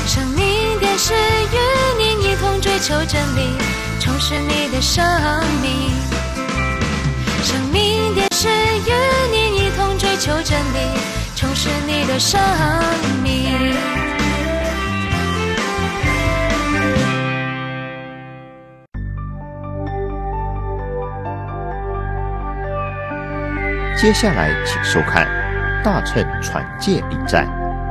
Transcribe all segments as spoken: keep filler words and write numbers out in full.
生命电视与您一同追求真理，充实你的生命。生命电视与您一同追求真理，充实你的生命。 接下来请收看大乘传戒礼赞。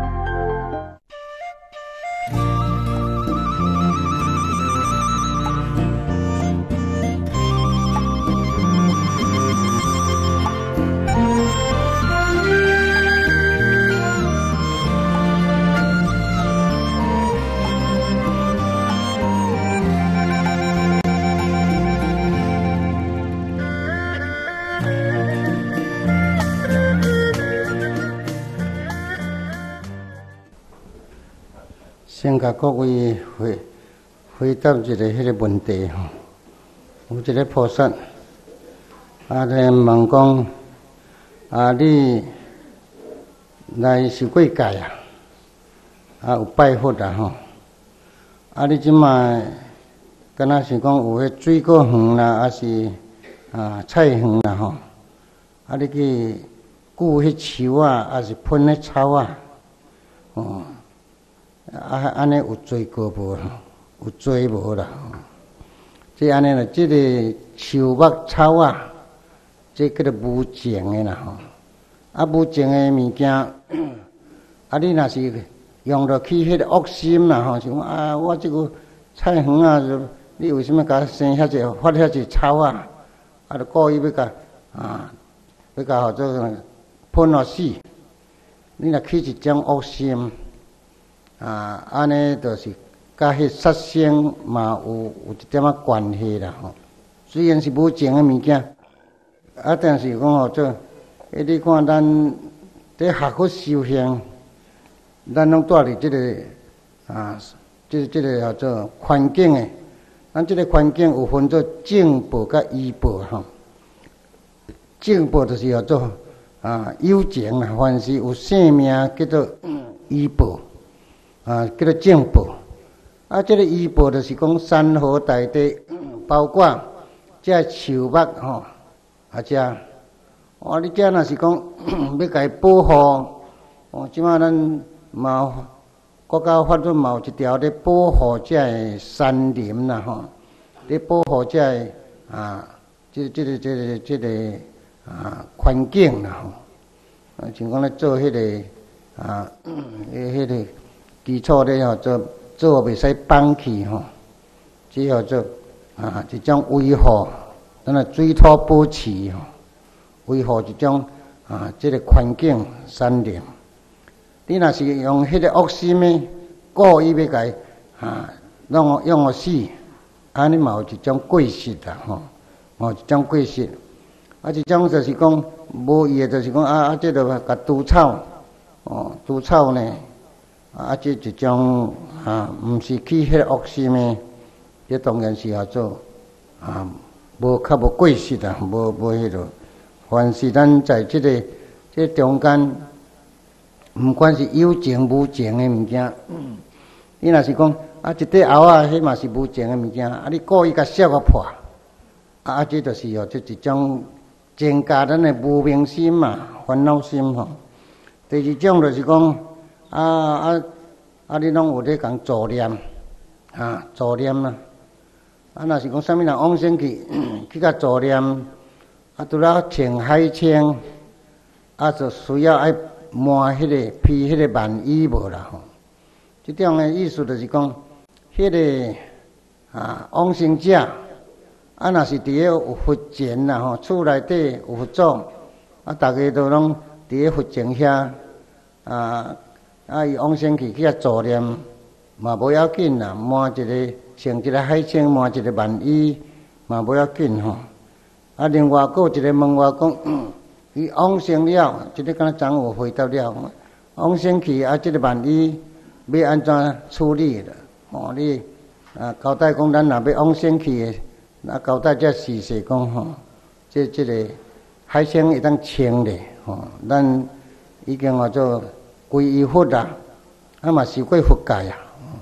先甲各位回回答一个迄个问题吼，有一个菩萨啊，来问讲啊，你来受过戒啊？啊，有拜佛啊吼？啊，你即摆敢若是讲有迄水果园啦，还是啊菜园啦吼？啊，你去顾迄树啊，还是喷迄草啊？哦。啊，安尼有做过无？有做无啦？即安尼啦，即个树木草啊，即叫做无情的啦吼。啊，无情的物件，啊，你若是用落去迄个恶心啦吼，是讲啊，我即个菜园啊，你为什么甲生遐济发遐济草啊？啊，就故意要甲啊，要甲号做喷落死。你若起一种恶心。啊，安尼就是甲迄杀生嘛有有一点仔关系啦吼。虽然是无情的物件，啊，但是讲吼做，迄你看咱伫学佛修行，咱拢住伫即个啊，即个即个叫做环境诶。咱即个环境有分做正报甲依报吼。正报就是叫做啊有情啦，凡是有生命叫做依报。啊，叫做正报。啊，这个依报就是讲山河大地，包括这树木吼，啊这，哦，你这若是讲要甲伊保护，哦，即摆咱嘛国家法律嘛有一条咧保护这个山林啦吼，咧保护这个啊，这这个这个这个啊环境啦吼，啊，像讲咧做迄个啊，迄个。基础咧吼做做袂使放弃吼，只要做啊一种维护，咱啊水土保持吼，维护一种啊即个环境山林。你若是用迄个恶心的故意要甲伊啊弄用互死，安尼嘛有一种过失啦吼，有一种过失。啊，一种就是讲无意的，就是讲啊啊，即个甲除草哦，除草呢。啊，这一种啊，毋是去迄个恶心的，这当然是叫做啊，无较无过失啦，无无迄落。凡是咱在即、这个这个中间，毋管是有情无情的物件，嗯、你若是讲啊，一块后啊，迄嘛是无情的物件，啊，你故意甲削个破，啊啊，这就是哦，这一种增加咱的无明心嘛，烦恼心吼。第二种就是讲。啊啊啊！你拢有咧讲助念啊，助念啦。啊，若是讲啥物人往生去去甲助念，啊，拄了穿海青，啊，就需要爱摸迄个披迄个万衣无啦吼。即种诶意思就是讲，迄、那个啊往生者，啊，若是伫咧有佛前啦吼，厝内底有佛祖，啊，逐个都拢伫咧佛前遐啊。啊，伊往生去去遐助念，嘛无要紧啦。换一个穿一个海青，换一个万衣，嘛无要紧吼。啊，另外佫有一个问我讲，伊、嗯、往生了，即、这个敢若昨有回答了。往生去啊，即、这个万衣要安怎处理了？哦，你啊交代讲，咱若要往生去的，那交代这事实讲吼，即即、这个海青会当穿咧，吼，咱已经话做。皈依佛啦，啊嘛受过佛戒啊，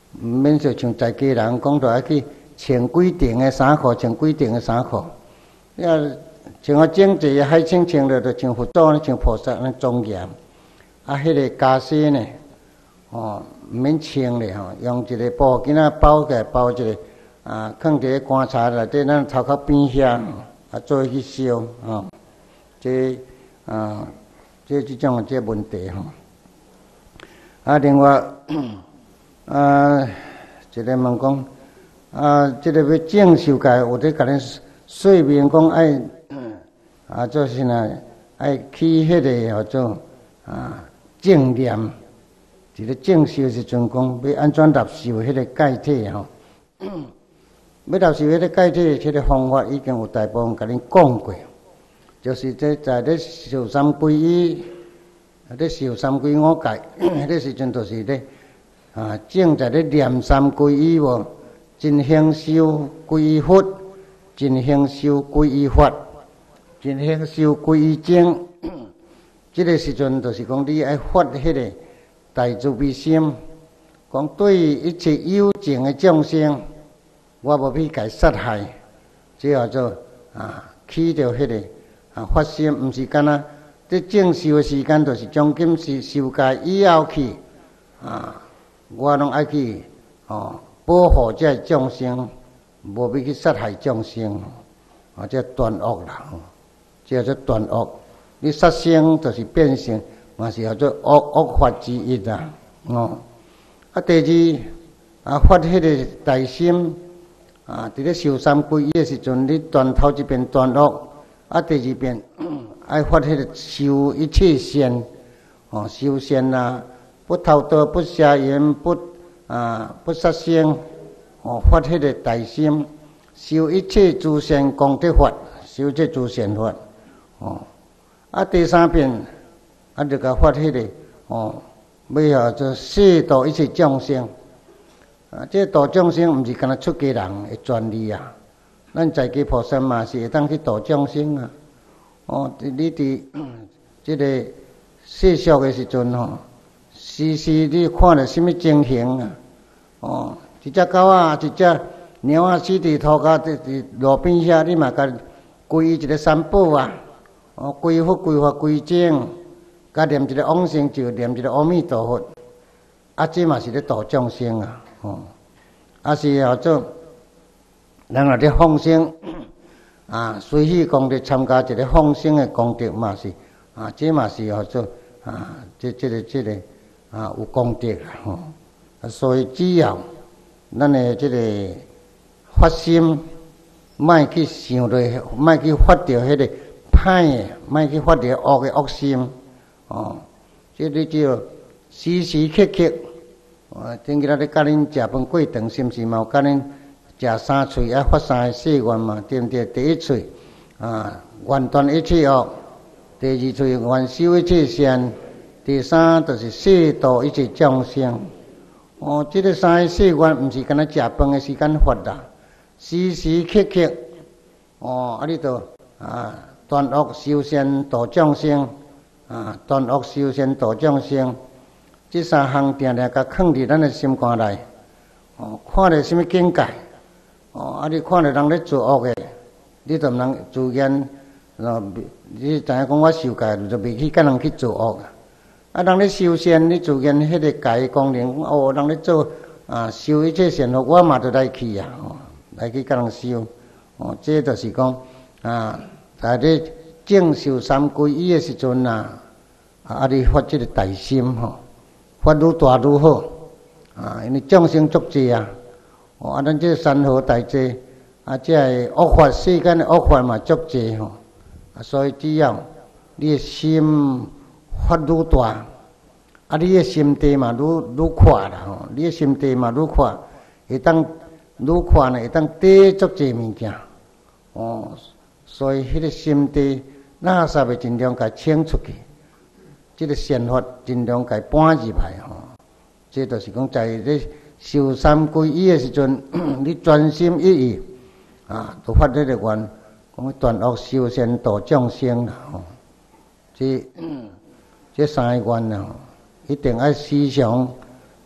免说像在家人讲，就爱去穿几顶的衫裤，穿几顶的衫裤。要像我整齐海清清了，就像佛祖、像菩萨那庄严。啊，迄个袈裟呢，哦，毋免穿咧吼，用一个布巾仔包起来，包一个啊，放伫咧棺材内底，咱头壳边遐，啊，做去烧吼。这啊，这即种这问题吼。啊，另外啊，一个问讲啊，这个要正受戒，有伫甲恁说明讲爱啊，做啥呢？爱起迄个叫做啊正念，伫咧正修时阵讲要安怎入受迄个戒体吼。要入受迄个戒体，迄个方法已经有大部分甲恁讲过，就是这在咧受三皈依。咧受三皈五戒，迄时阵就是咧啊，正在咧念三皈依无，真行修皈依佛，真行修皈依法，真行修皈依经。即个时阵就是讲你爱发迄个大慈悲心，讲对一切有情的众生，我无去甲伊杀害，即叫做啊起着迄个啊发心，毋是干那。这正修的时间，就是从今是受戒以后去啊，我拢爱去哦保护这众生，无要去杀害众生，啊，这断恶啦，这叫做断恶。你杀生就是变成，嘛是叫做恶恶法之一啦，哦。啊，第二啊，发迄个大心啊，伫咧受三皈依的时阵，你断头一遍断恶，啊，第二遍。爱发迄个修一切善，哦，修善啊，不偷盗，不杀人，不啊，不杀生，哦，发迄个大心，修一切诸善功德法，修这诸善法，哦，啊，第三遍啊，就甲发迄个，哦，要叫做摄度一切众生，啊，这度众生毋是干那出家人的专利啊，咱在家菩萨嘛是会当去度众生啊。哦，你伫即个世俗的时阵吼，时时你看到什么情形啊？哦，一只狗啊，一只猫啊，死伫涂骹伫伫路边遐，你嘛甲皈依一个三宝啊，哦，皈依佛、皈依法、皈依经，甲念一个往生咒，念一个阿弥陀佛，啊，这嘛是咧度众生啊，哦，啊是叫做人若咧放生。啊，随喜功德参加一个放生的功德嘛是，啊，这嘛是叫做啊，这这个这个啊有功德啦吼。啊，所以只要咱的这个发心，莫去想着，莫去发着迄个歹的，莫去发着恶的恶心，哦，这你只要时时刻刻，啊，今日咧甲恁食饭过长，是毋是嘛有甲恁？食三喙啊，发三个誓愿嘛，对毋对？第一喙啊，愿断一切恶；第二喙愿修一切善；第三就是摄度一切众生。哦，这个三个誓愿毋是干那食饭的时间发啦，时时刻刻哦，啊，你着啊断恶修善度众生啊，断恶修善度众生，这三项定定甲放伫咱的心肝内。哦，看到什么境界？哦，啊！你看到人咧做恶嘅，你就毋通自言，哦，你知影讲我受戒，就袂去甲人去做恶。啊，人咧修善，你自言迄个戒功能，哦，人咧做啊修一切善恶，我嘛就来去啊，哦，来去甲人修。哦，这就是讲啊，在咧正受三皈依嘅时阵啊，啊，你发这个大心吼，发愈大愈好啊，因为众生足济啊。哦，啊，咱这山河大济，啊，这个恶法世间的恶法嘛足济吼，啊，所以只要你的心发愈大，啊，你的心地嘛愈愈宽啦吼，你的心地嘛愈宽，会当愈宽呢，会当得足济物件，哦，所以迄个心地，那煞要尽量甲清出去，这个善法尽量甲搬入来吼，这就是讲在咧。受三皈依的时阵，你专心一意啊，就发这个愿，讲断恶修善度众生啦吼。这这三个愿啊，一定要时常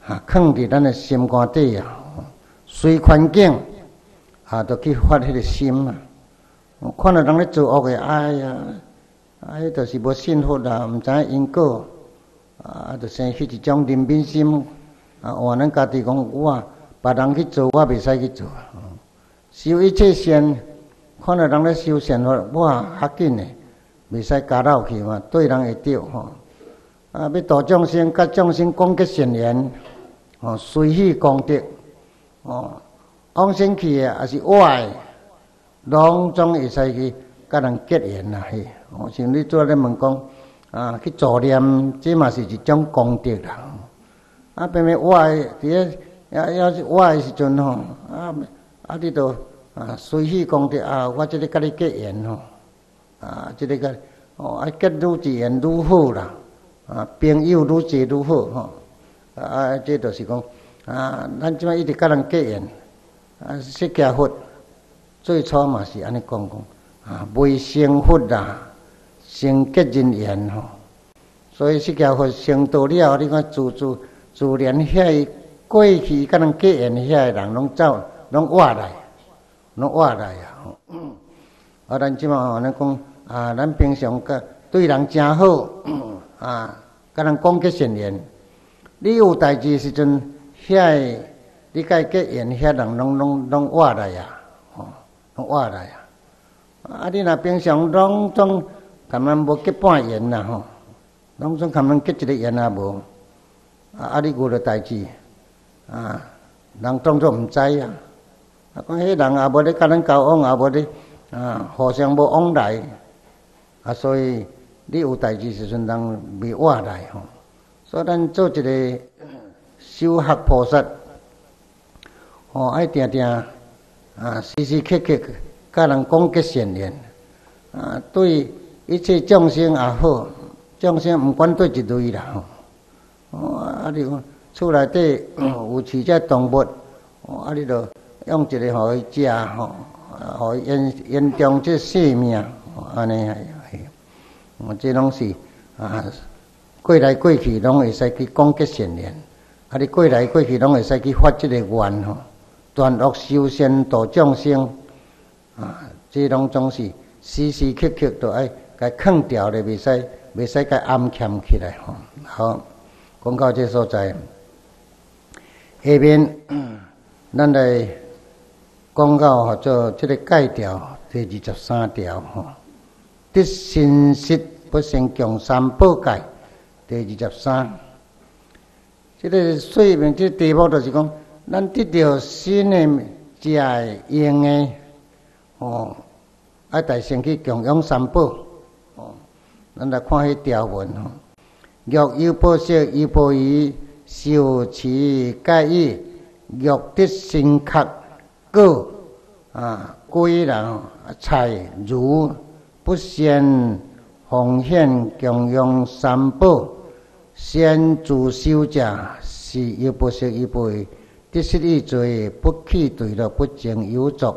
啊，藏伫咱的心肝底啊，随环境啊，都去发迄个心啊。看到人咧做恶嘅，哎呀，啊，迄就是无幸福啦，毋知影因果，啊，就生起一种怜悯心，啊，换咱家己讲，我别人去做，我袂使去做。修一切善，看到人咧修善法，我较紧诶，袂使加绕去嘛，对人会着吼。啊，要度众生，甲众生广结善缘，哦，随喜功德，哦，往生去诶，也是坏。拢总会使去甲人结缘啦，嘿！哦，像你做咧问讲，啊，去助念，这嘛是一种功德啦。啊，偏偏我伫咧，要要是我诶时阵吼，啊啊，你都啊随喜功德啊，我即个甲你结缘吼，啊，即个甲哦，啊结愈自然愈好啦，啊，朋友愈结愈好吼，啊，这就是讲啊，咱即摆一直甲人结缘，啊，释迦佛。最初嘛是安尼讲讲啊，未成佛啦，先结人缘吼。所以释迦佛成道了，你看自自自然遐过去甲人结缘遐人，拢走，拢活来，拢活来啊！吼。啊，咱即马安尼讲啊，咱平常甲对人真好啊，甲人广结善缘。你有代志时阵，遐你甲伊结缘遐人，拢拢拢活来啊！拢活来啊！啊，你若平常拢总含咱无结半缘啦吼，拢总含咱结一个缘也无，啊啊！你有着代志啊，人当作毋知啊。啊，讲迄人也无咧甲咱交往，也无咧啊，互相无往来啊，所以你有代志时阵，人袂活来吼。所以咱做一个修学菩萨，吼爱定定。啊，时时刻刻甲人广结善缘，啊，对一切众生也好，众生毋管对一类啦吼。哦，啊，你讲厝内底有饲只动物，哦，啊，你着用一个互伊食吼，互伊延延长这生命，安尼系系。哦，这拢是啊，过来过去拢会使去广结善缘，啊，你过来过去拢会使去发这个愿吼。断恶修善度众生，啊，这拢总是时时刻刻都爱该放掉咧，袂使袂使该暗欠起来吼。好，讲到这所在，下面咱来讲到吼做这个戒条第二十三条吼，得信实不胜强三宝戒第二十三，这个说明这题目就是讲。咱得到新的、食的、用的，哦，爱大先去供养三宝，哦，咱来看迄条文吼。若有宝色，有宝仪，受持戒意，若得心确果啊，归人财如不先奉献供养三宝，先自修者是有宝色有宝仪。得失意罪，不起对了，不正有作。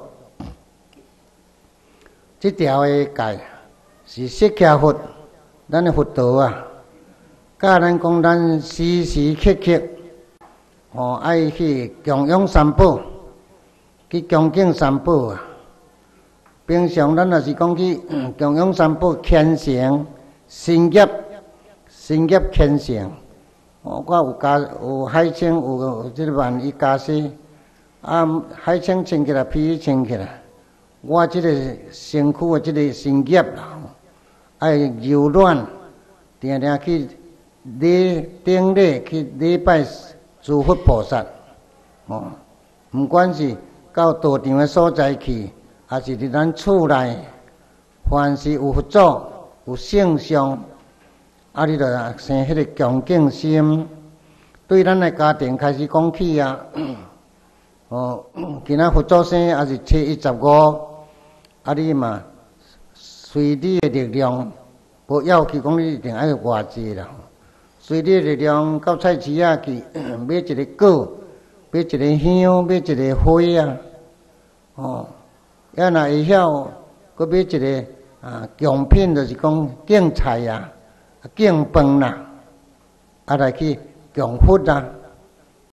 这条的戒是释迦佛，咱的佛道啊，教咱讲咱时时刻刻，哦，爱去供养三宝，去恭敬三宝啊。平常咱若是讲去供养三宝，虔诚、心业、心业虔诚。哦，我有家有海青，有有即个万一家私，啊，海青穿起来，皮穿起来，我即个身躯的即个身业啦，爱柔软，定定去礼顶礼去礼拜诸佛菩萨，哦，毋管是到道场的所在去，还是伫咱厝内，凡是有佛祖、有圣像。啊！你着生迄个恭敬心，对咱的家庭开始讲起啊。哦，今仔佛祖生也是七一十五，啊，你嘛随你的力量，无要去讲你一定爱偌济啦。随你的力量到菜市仔去买一个果，买一个香，买一个花啊。哦，要若会晓，搁买一个啊贡品，就是讲贡菜啊。敬饭啦，啊来去供佛啦，